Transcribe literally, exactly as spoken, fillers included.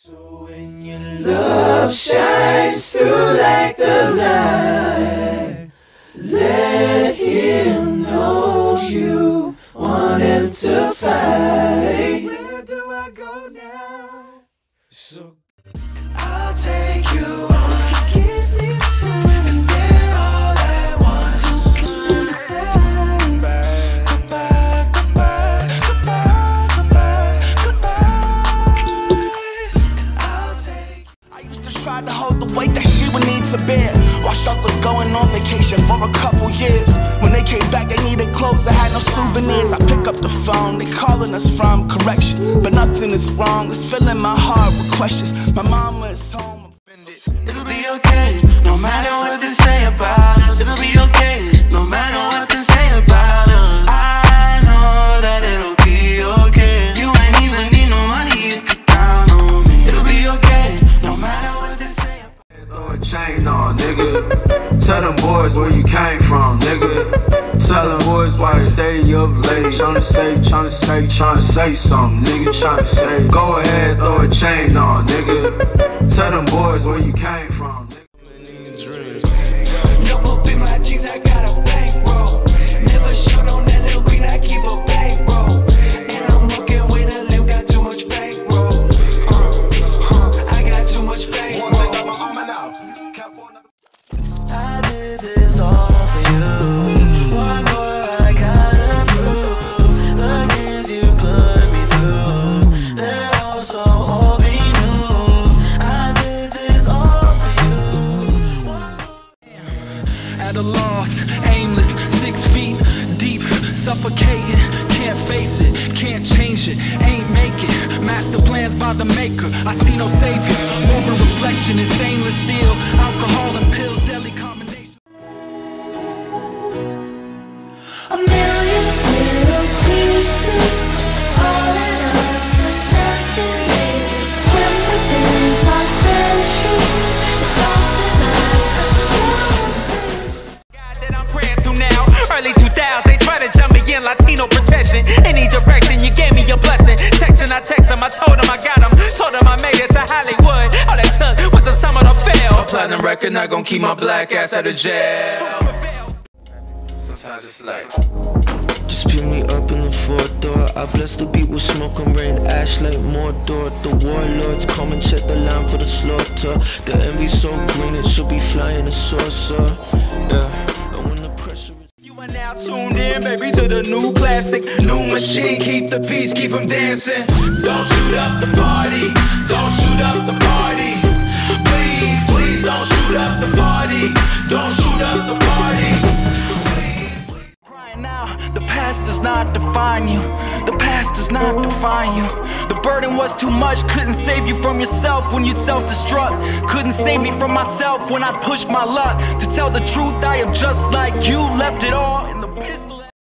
So when your love shines through like the light, let him know you want him to fight. Where do I go now? So I'll take you on, give me time, and then all at once. Goodbye, goodbye, goodbye, goodbye, goodbye, goodbye. I'll take. I used to try to hold the weight that she would need to bear, while Shark was going on vacation for a couple years. When they came back, they needed clothes, I had no souvenirs. I pick up the phone, they calling us from correction, but nothing is wrong, it's filling my heart with questions. My mama is home offended. It'll be okay, no matter what they say about us. It'll be okay, no matter what they say about us. I know that it'll be okay. You ain't even need no money if you count on me. It'll be okay, no matter what they say about us. Throw a chain on, nigga. Tell them boys where you came from, nigga. Tell them boys why you stay up late. Tryna say, tryna say, tryna say something, nigga. Tryna say, go ahead, throw a chain on, nigga. Tell them boys where you came from, nigga. No up in my jeans, I got a bankroll. Never short on that little green, I keep a bankroll. And I'm walking with a limp, got too much bankroll. Uh, uh, I got too much bankroll. I did this all for you. What more I gotta prove? The games you put me through, they're all so all we knew. I did this all for you. At a loss, aimless, six feet deep, suffocating, can't face it, can't change it, ain't make it. Master plans by the maker, I see no savior. Morbid reflection in stainless steel, alcohol and pills, deadly combination. A million little pieces, all add up to nothing. Swim within my friendships. It's something like a soul. God that I'm praying to now. Early two thousands, they try to jump me in, Latino protection. Any direction, you gave me your blessing. Texting, I text him, I told him I got him. Told him I made it to Hollywood. All it took was a summer to fail. A platinum record not gonna keep my black ass out of jail. Sometimes it's like, Just pick me up in the fourth door. I bless the beat with smoke and rain, ash like Mordor. The warlords come and check the line for the slaughter. The envy so green it should be flying a saucer. Yeah, and when the pressure is You are now tuned in, baby, to the new classic. New machine, keep the peace, keep them dancing. Don't shoot up the party, don't shoot up the party. Please, please don't shoot up the party. Don't shoot up the party. Crying now, the past does not define you. The past does not define you. The burden was too much, couldn't save you from yourself when you'd self-destruct. Couldn't save me from myself when I'd push my luck. To tell the truth, I am just like you, left it all in the pistol.